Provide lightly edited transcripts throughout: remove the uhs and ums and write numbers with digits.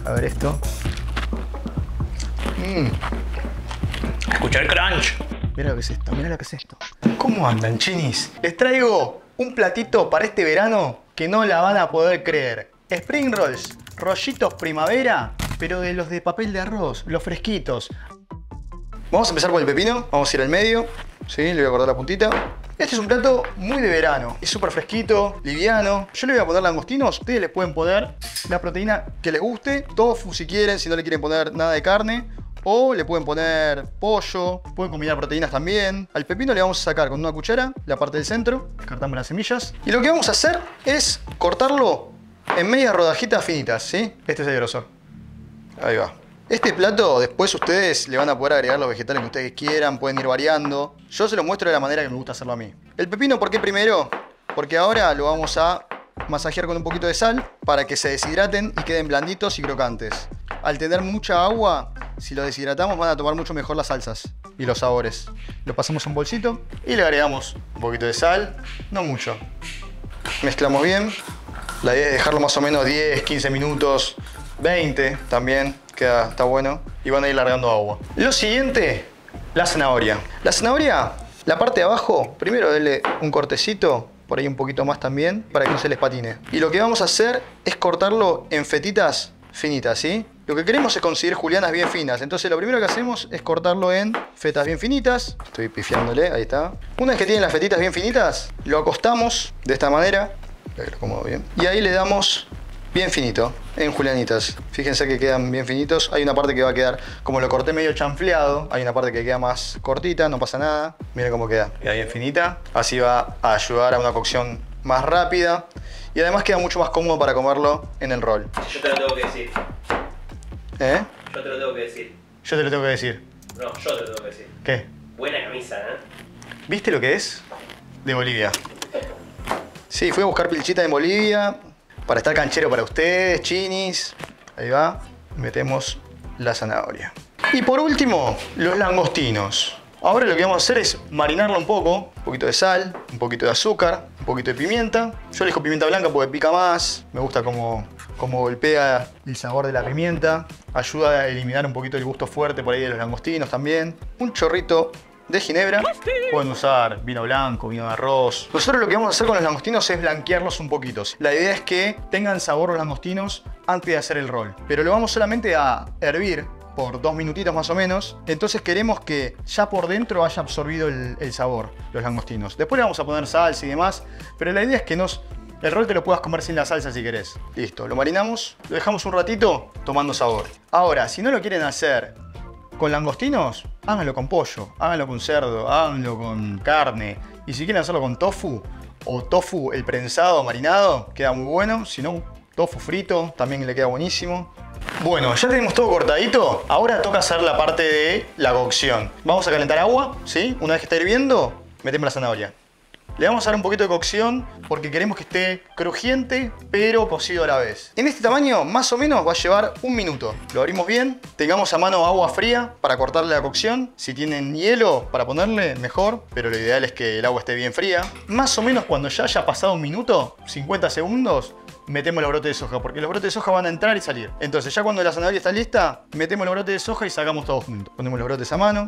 A ver esto. Escucha el crunch. Mira lo que es esto, mira lo que es esto. ¿Cómo andan, chinis? Les traigo un platito para este verano que no la van a poder creer. Spring Rolls, rollitos primavera, pero de los de papel de arroz, los fresquitos. Vamos a empezar con el pepino, vamos a ir al medio. Sí, le voy a cortar la puntita. Este es un plato muy de verano, es súper fresquito, liviano. Yo le voy a poner langostinos, ustedes le pueden poner la proteína que les guste. Tofu si quieren, si no le quieren poner nada de carne. O le pueden poner pollo, pueden combinar proteínas también. Al pepino le vamos a sacar con una cuchara la parte del centro, descartamos las semillas. Y lo que vamos a hacer es cortarlo en medias rodajitas finitas, ¿sí? Este es el grosor. Ahí va. Este plato después ustedes le van a poder agregar los vegetales que ustedes quieran, pueden ir variando. Yo se lo muestro de la manera que me gusta hacerlo a mí. El pepino, ¿por qué primero? Porque ahora lo vamos a masajear con un poquito de sal para que se deshidraten y queden blanditos y crocantes. Al tener mucha agua, si lo deshidratamos van a tomar mucho mejor las salsas y los sabores. Lo pasamos a un bolsito y le agregamos un poquito de sal, no mucho. Mezclamos bien. La idea es dejarlo más o menos 10, 15 minutos, 20 también. Está bueno. Y van a ir largando agua. Lo siguiente, la zanahoria. La zanahoria, la parte de abajo, primero denle un cortecito, por ahí un poquito más también, para que no se les patine. Y lo que vamos a hacer es cortarlo en fetitas finitas, ¿sí? Lo que queremos es conseguir julianas bien finas. Entonces lo primero que hacemos es cortarlo en fetas bien finitas. Estoy pifiándole, ahí está. Una vez que tienen las fetitas bien finitas, lo acostamos de esta manera. Lo acomodo bien. Y ahí le damos bien finito, en julianitas. Fíjense que quedan bien finitos. Hay una parte que va a quedar, como lo corté medio chanfleado, hay una parte que queda más cortita, no pasa nada. Miren cómo queda. Queda bien finita. Así va a ayudar a una cocción más rápida. Y además queda mucho más cómodo para comerlo en el rol. Yo te lo tengo que decir. ¿Eh? Yo te lo tengo que decir. Yo te lo tengo que decir. No, yo te lo tengo que decir. ¿Qué? Buena camisa, ¿eh? ¿Viste lo que es? De Bolivia. Sí, fui a buscar pilchita en Bolivia para estar canchero para ustedes, chinis. Ahí va. Metemos la zanahoria. Y por último, los langostinos. Ahora lo que vamos a hacer es marinarlo un poco. Un poquito de sal, un poquito de azúcar, un poquito de pimienta. Yo elijo pimienta blanca porque pica más. Me gusta como golpea el sabor de la pimienta. Ayuda a eliminar un poquito el gusto fuerte por ahí de los langostinos también. Un chorrito de ginebra. Pueden usar vino blanco, vino de arroz. Nosotros lo que vamos a hacer con los langostinos es blanquearlos un poquito. La idea es que tengan sabor los langostinos antes de hacer el rol. Pero lo vamos solamente a hervir por 2 minutitos más o menos. Entonces queremos que ya por dentro haya absorbido el sabor los langostinos. Después le vamos a poner salsa y demás. Pero la idea es que el rol te lo puedas comer sin la salsa si querés. Listo, lo marinamos, lo dejamos un ratito tomando sabor. Ahora, si no lo quieren hacer con langostinos, háganlo con pollo, háganlo con cerdo, háganlo con carne. Y si quieren hacerlo con tofu, o tofu el prensado marinado, queda muy bueno. Si no, tofu frito también le queda buenísimo. Bueno, ya tenemos todo cortadito. Ahora toca hacer la parte de la cocción. Vamos a calentar agua, ¿sí? Una vez que está hirviendo, metemos la zanahoria. Le vamos a dar un poquito de cocción porque queremos que esté crujiente pero cocido a la vez. En este tamaño más o menos va a llevar 1 minuto. Lo abrimos bien, tengamos a mano agua fría para cortarle la cocción. Si tienen hielo para ponerle, mejor, pero lo ideal es que el agua esté bien fría. Más o menos cuando ya haya pasado 1 minuto, 50 segundos, metemos los brotes de soja porque los brotes de soja van a entrar y salir. Entonces ya cuando la zanahoria está lista, metemos los brotes de soja y sacamos todos juntos. Ponemos los brotes a mano.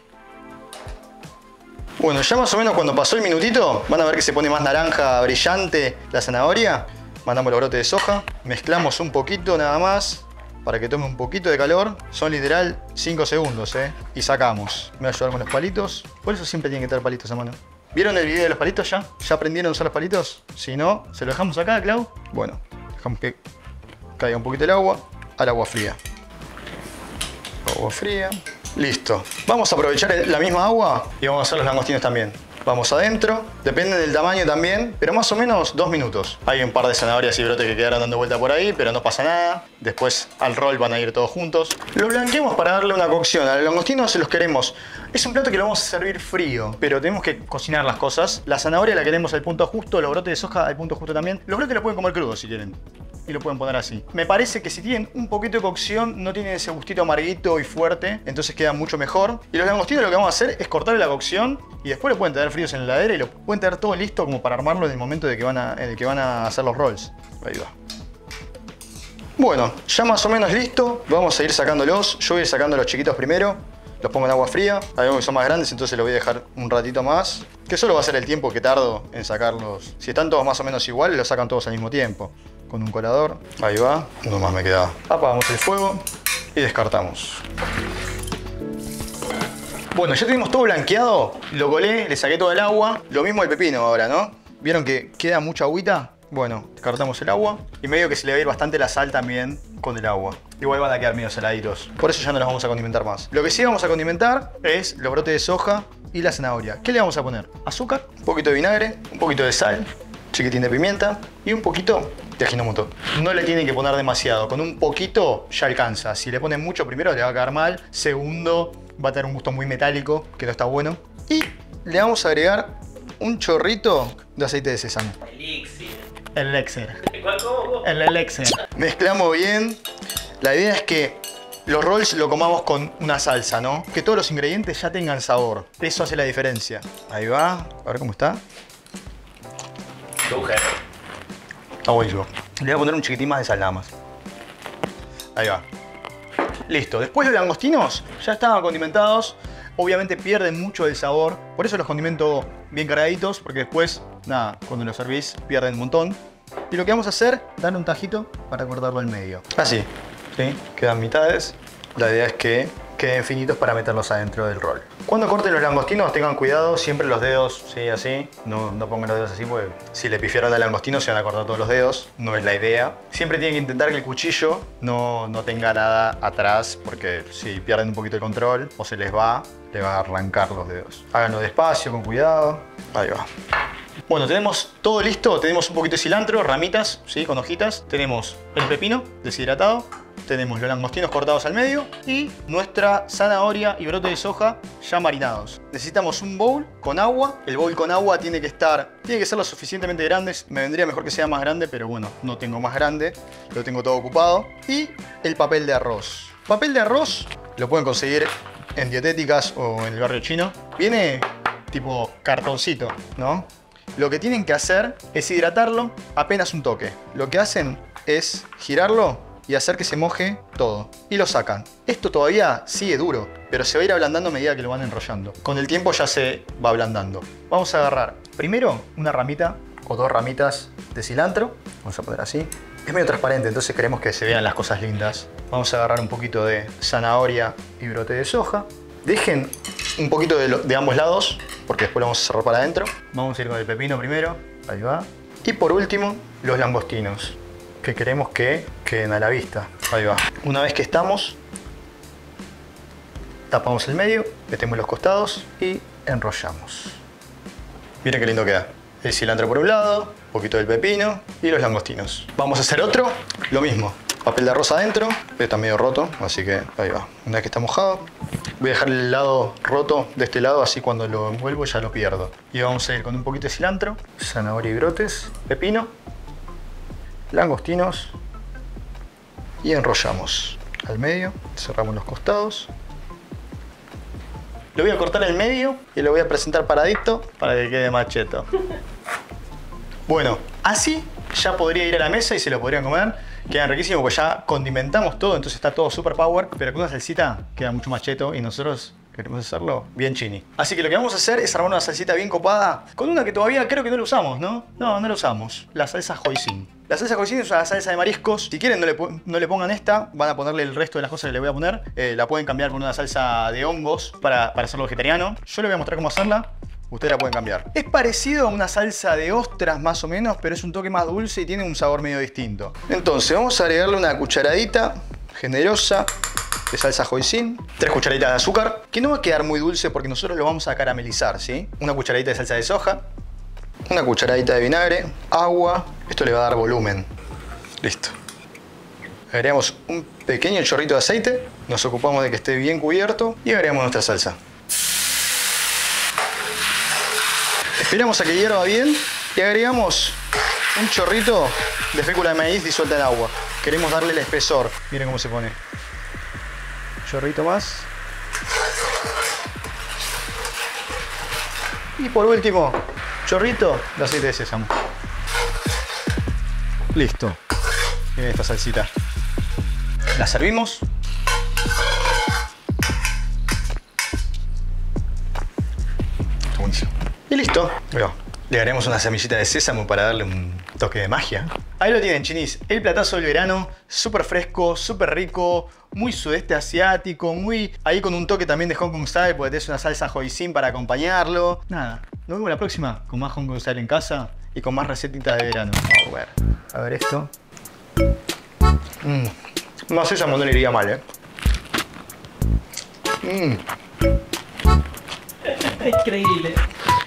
Bueno, ya más o menos cuando pasó el minutito, van a ver que se pone más naranja brillante la zanahoria. Mandamos los brotes de soja, mezclamos un poquito nada más para que tome un poquito de calor. Son literal 5 segundos, y sacamos. Me voy a ayudar con los palitos. Por eso siempre tienen que tener palitos a mano. ¿Vieron el video de los palitos ya? ¿Ya aprendieron a usar los palitos? Si no, ¿se lo dejamos acá, Clau? Bueno, dejamos que caiga un poquito el agua al agua fría. Agua fría. Listo. Vamos a aprovechar la misma agua y vamos a hacer los langostinos también. Vamos adentro, depende del tamaño también, pero más o menos 2 minutos. Hay un par de zanahorias y brotes que quedaron dando vuelta por ahí, pero no pasa nada. Después al rol van a ir todos juntos. Los blanqueamos para darle una cocción. A los langostinos se los queremos. Es un plato que lo vamos a servir frío, pero tenemos que cocinar las cosas. La zanahoria la queremos al punto justo, los brotes de soja al punto justo también. Los brotes los pueden comer crudos si quieren. Y lo pueden poner así. Me parece que si tienen un poquito de cocción no tienen ese gustito amarguito y fuerte, entonces queda mucho mejor. Y los langostinos lo que vamos a hacer es cortarle la cocción y después lo pueden tener fríos en la heladera y lo pueden tener todo listo como para armarlo en el momento en el que van a hacer los rolls. Ahí va. Bueno, ya más o menos listo. Vamos a ir sacándolos. Yo voy a ir sacando los chiquitos primero. Los pongo en agua fría. Hay algunos que son más grandes, entonces los voy a dejar un ratito más. Que solo va a ser el tiempo que tardo en sacarlos. Si están todos más o menos iguales, los sacan todos al mismo tiempo. Con un colador. Ahí va. Uno más me queda. Apagamos el fuego y descartamos. Bueno, ya tenemos todo blanqueado. Lo colé, le saqué todo el agua. Lo mismo el pepino ahora, ¿no? ¿Vieron que queda mucha agüita? Bueno, descartamos el agua. Y medio que se le va a ir bastante la sal también con el agua. Igual van a quedar medio saladitos. Por eso ya no los vamos a condimentar más. Lo que sí vamos a condimentar es los brotes de soja y la zanahoria. ¿Qué le vamos a poner? Azúcar, un poquito de vinagre, un poquito de sal, chiquitín de pimienta y un poquito de ajinomoto. No le tienen que poner demasiado. Con un poquito ya alcanza. Si le ponen mucho, primero le va a quedar mal. Segundo, va a tener un gusto muy metálico, que no está bueno. Y le vamos a agregar un chorrito de aceite de sésamo. Elixir. El elixir. ¿Cómo? El elixir. Mezclamos bien. La idea es que los rolls lo comamos con una salsa, ¿no? Que todos los ingredientes ya tengan sabor. Eso hace la diferencia. Ahí va. A ver cómo está. Tu jefe. Está buenísimo. Le voy a poner un chiquitín más de sal nada más. Ahí va. Listo. Después los langostinos ya estaban condimentados. Obviamente pierden mucho del sabor. Por eso los condimento bien cargaditos. Porque después, nada, cuando los servís pierden un montón. Y lo que vamos a hacer, darle un tajito para cortarlo al medio. Así. ¿Sí? Quedan mitades. La idea es que queden finitos para meterlos adentro del rol. Cuando corten los langostinos tengan cuidado, siempre los dedos, sí, así. No pongan los dedos así porque si le pifiaron al langostino se van a cortar todos los dedos. No es la idea. Siempre tienen que intentar que el cuchillo no tenga nada atrás porque si pierden un poquito el control o se les va, le va a arrancar los dedos. Háganlo despacio, con cuidado. Ahí va. Bueno, tenemos todo listo. Tenemos un poquito de cilantro, ramitas, ¿sí? Con hojitas. Tenemos el pepino deshidratado. Tenemos los langostinos cortados al medio y nuestra zanahoria y brote de soja ya marinados. Necesitamos un bowl con agua. El bowl con agua tiene que ser lo suficientemente grande. Me vendría mejor que sea más grande, pero bueno, no tengo más grande. Lo tengo todo ocupado. Y el papel de arroz. Papel de arroz lo pueden conseguir en dietéticas o en el barrio chino. Viene tipo cartoncito, ¿no? Lo que tienen que hacer es hidratarlo apenas un toque. Lo que hacen es girarlo y hacer que se moje todo. Y lo sacan. Esto todavía sigue duro, pero se va a ir ablandando a medida que lo van enrollando. Con el tiempo ya se va ablandando. Vamos a agarrar primero una ramita o dos ramitas de cilantro. Vamos a poner así. Es medio transparente, entonces queremos que se vean las cosas lindas. Vamos a agarrar un poquito de zanahoria y brote de soja. Dejen un poquito de ambos lados, porque después lo vamos a cerrar para adentro. Vamos a ir con el pepino primero. Ahí va. Y por último, los langostinos, que queremos que queden a la vista. Ahí va. Una vez que estamos, tapamos el medio, metemos los costados y enrollamos. Miren qué lindo queda. El cilantro por un lado, un poquito del pepino y los langostinos. Vamos a hacer otro, lo mismo. Papel de arroz adentro, está medio roto, así que ahí va. Una vez que está mojado, voy a dejar el lado roto de este lado, así cuando lo envuelvo ya lo pierdo. Y vamos a ir con un poquito de cilantro, zanahoria y brotes, pepino, langostinos y enrollamos al medio, cerramos los costados. Lo voy a cortar en el medio y lo voy a presentar paradito para que quede más cheto. Bueno, así ya podría ir a la mesa y se lo podrían comer. Quedan riquísimos porque ya condimentamos todo, entonces está todo super power. Pero con una salsita queda mucho más cheto y nosotros queremos hacerlo bien chini. Así que lo que vamos a hacer es armar una salsita bien copada con una que todavía creo que no la usamos, ¿no? No la usamos. La salsa hoisin. La salsa hoisin es una salsa de mariscos. Si quieren no le pongan esta, van a ponerle el resto de las cosas que le voy a poner. La pueden cambiar por una salsa de hongos para hacerlo vegetariano. Yo les voy a mostrar cómo hacerla. Ustedes la pueden cambiar. Es parecido a una salsa de ostras más o menos, pero es un toque más dulce y tiene un sabor medio distinto. Entonces vamos a agregarle una cucharadita generosa de salsa hoisin, 3 cucharaditas de azúcar, que no va a quedar muy dulce porque nosotros lo vamos a caramelizar, ¿sí? Una cucharadita de salsa de soja, una cucharadita de vinagre, agua. Esto le va a dar volumen. Listo. Agregamos un pequeño chorrito de aceite, nos ocupamos de que esté bien cubierto y agregamos nuestra salsa. Esperamos a que hierva bien y agregamos un chorrito de fécula de maíz disuelta en agua. Queremos darle el espesor. Miren cómo se pone. Chorrito más. Y por último, chorrito de aceite de sésamo. Listo. Miren esta salsita. La servimos. Está buenísimo. Y listo. Bueno, le haremos una semillita de sésamo para darle un toque de magia. Ahí lo tienen, chinis. El platazo del verano. Súper fresco, súper rico. Muy sudeste asiático. Muy ahí con un toque también de Hong Kong Style. Porque tenés una salsa hoisin para acompañarlo. Nada. Nos vemos la próxima con más Hong Kong Style en casa. Y con más recetitas de verano. Vamos a ver. A ver esto. No, sésamo no le iría mal, ¿eh? Increíble.